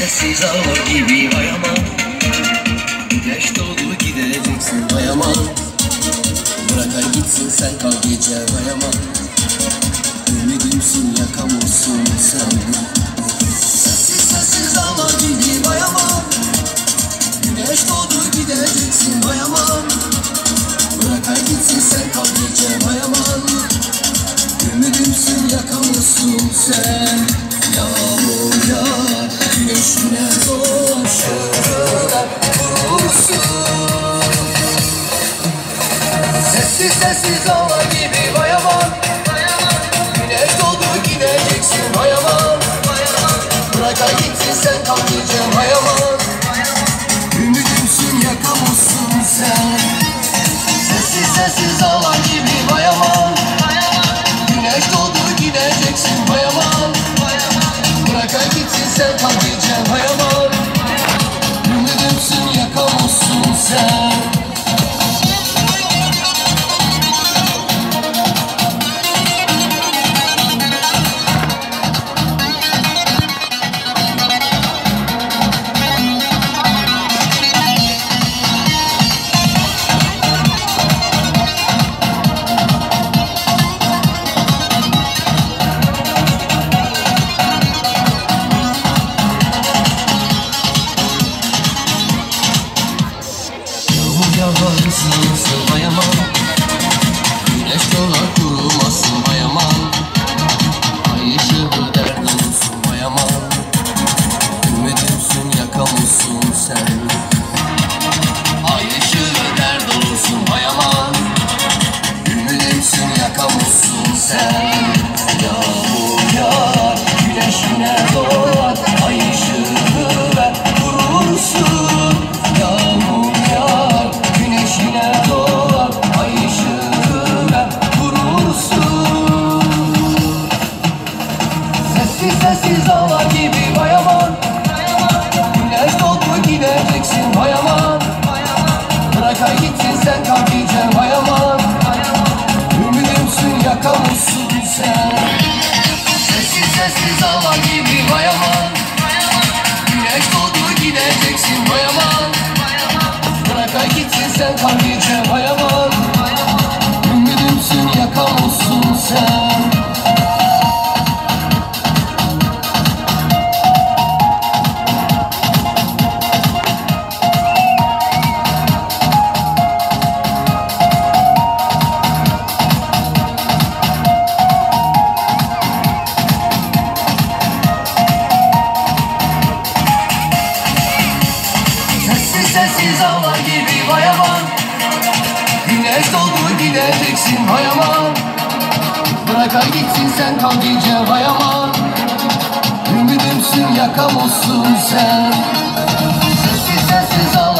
sessiz ağlar gibi vay aman. Güneş doğdu gideceksin vay aman. Bırak ay gitsin sen kal gece vay aman. Ümidimsin yakamazsın sen. Sessiz sessiz ağlar gibi vay aman. Güneş doğdu gideceksin vay aman. Bırak ay gitsin sen kal gece vay aman. Ümidimsin yakamazsın sen. Yağmur yağar, güneşine dolaşır, vurursun. Sessiz sessiz ağlar gibi vay aman. Güneş doğdu gideceksin vay aman. Bırak ay gitsin sen kal gece vay aman. Ümidimsin yakamazsın sen. Sessiz sessiz ağlar gibi vay aman. Güneş doğdu gideceksin vay aman. Bırak ay gitsin sen kal gece vay aman. Ümidimsin yakamazsın sen. Yavarsın vay aman. Güneş dolar kurumasın vay aman. Ay ışığı dert olsun vay aman. Ümidimsin yakamazsın sen. Ay ışığı dert olsun vay aman. Ümidimsin yakamazsın sen. Yağmur yağar, güneşine doğar. Ay ışığı ver vurursun. Yağmur yağar, güneşine doğar. Ay ışığı ver vurursun. Sessiz sessiz ağlar gibi vay aman. Güneş doğdu gideceksin vay aman. Bırak ay gitsin sen kal gece vay aman. Ümidimsin yakamazsın sen. Sessiz sessiz ağlar gibi vay aman. Güneş doğdu gideceksin vay aman. Bırak ay gitsin sen kal gece vay aman. Ümidimsin yakamazsın sen. Sessiz ağlar gibi vay aman. Güneş doğdu gideceksin vay aman. Bırak ay gitsin sen kal gece vay aman. Ümidimsin yakamazsın sen. Sessiz sessiz ağlar.